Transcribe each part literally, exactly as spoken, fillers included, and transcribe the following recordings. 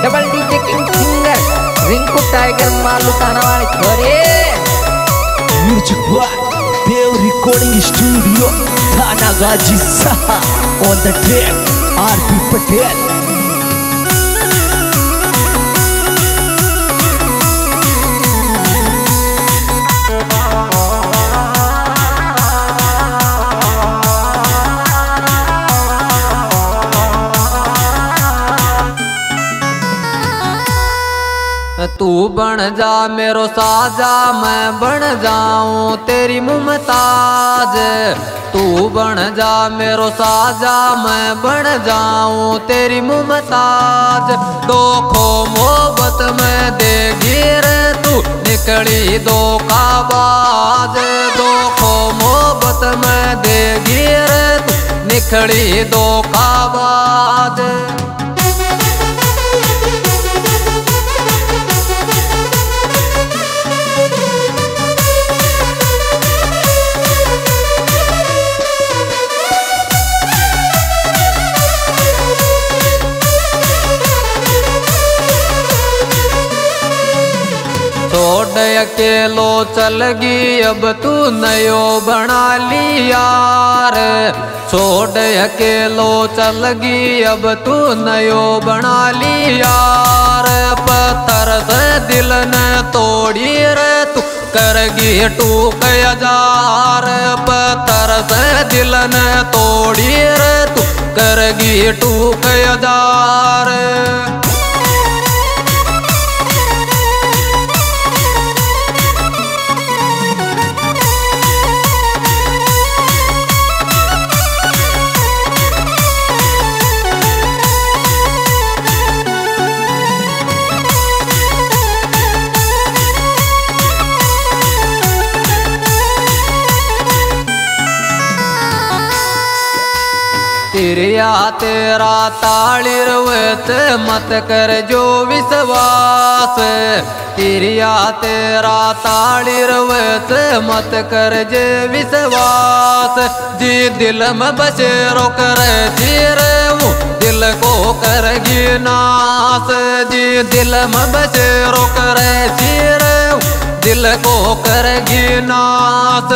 Double DJ king singer Rinku tiger मालू ताना वाले छोरे। Music boy Dev recording studio थाना गाजी साहा on the track RP Patel. तू बन जा मेरो साजा मैं बन जाऊं तेरी मुमताज। तू बन जा मेरो साजा मैं बन जाऊं तेरी मुमताज। दो खो मोहब्बत में देगी रे तू निकली दो काबाज। दो खो मोहब्बत में देगी रे तू निकली दो काबाज। छोड़ अकेलो चलगी अब तू नयो बना ली यार। छोड़ अकेलो चलगी अब तू नयो बना ली यार। पत्थर से दिल न तोड़ी रे तू करगी टूक हजार। पत्थर से दिल न तोड़ी रे तू करगी टूक हजार। तिरिया तेरा तालिर वेत मत कर जो विश्वास। तिरिया तेरा तालिर वेत मत कर जे विश्वास। जी दिल में बसे रोक रे जी रे वो दिल को करगी नास। जी दिल में बसे रोक रे जी रे वो दिल को करगी नास।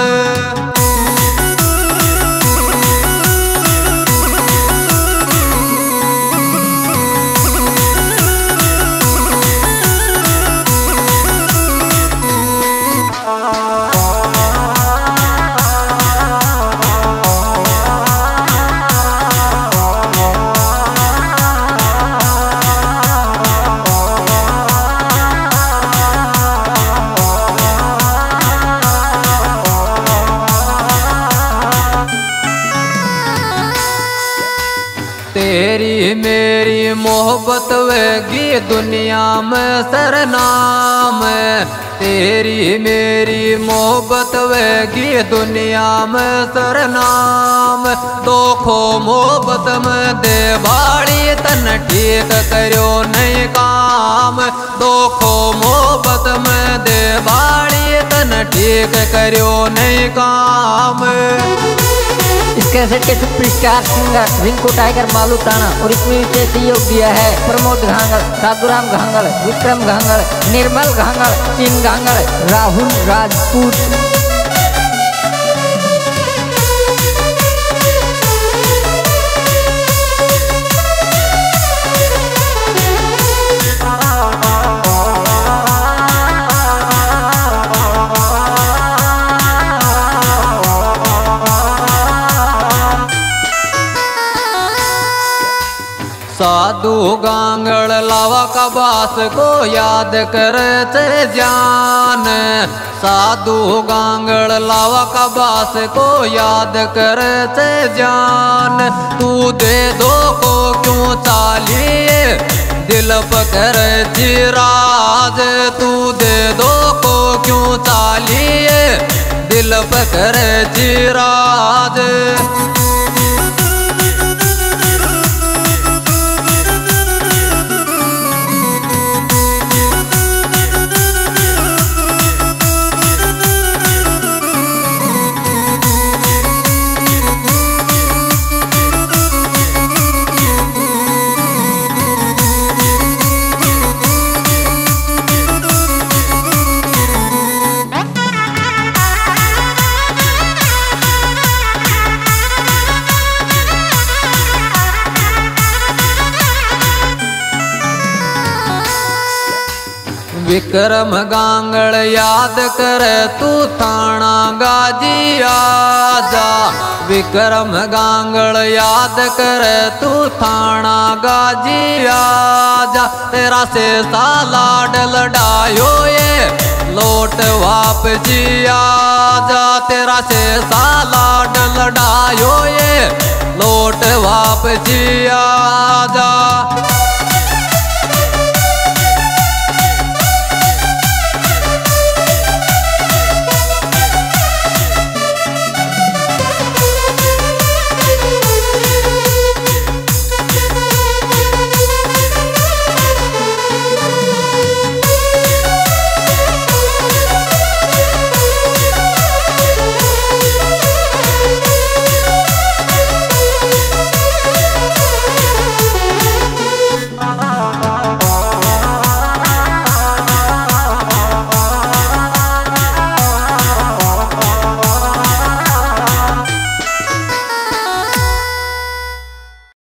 तेरी मेरी मोहब्बत वेगी दुनिया में सरनाम। तेरी मेरी मोहब्बत वेगी दुनिया में सरनाम। दो खो मोहब्बत में दे बाड़ी तन ठीक करो नहीं काम। दो खो मोहब्बत में दे बाड़ी तन ठीक करो नहीं काम। इस कैसेट के सुपरस्टार सिंगर रिंकू टाइगर मालू ताना और इसमें विशेष सहयोग दिया है प्रमोद घांगल, साधुराम घांगल, विक्रम घांगल, निर्मल घांगल, चिन घांगल, राहुल राजपूत। साधु गांगड़ लावा का बास को याद करते जान। साधु गांगड़ लावा का बास को याद करते जान। तू दे दो को क्यों चालिए दिल पकड़ चिराज। तू दे दो को क्यों चालिए दिल पकड़ चिराज। विक्रम गांगड़ याद करे तू थाना गाजी आजा। विक्रम गांगड़ याद करे तू थाना गाजी आजा। तेरा से साला डलडायो ये लौट वापसी आजा। तेरा से साला डलडायो ये लौट वापसी आजा।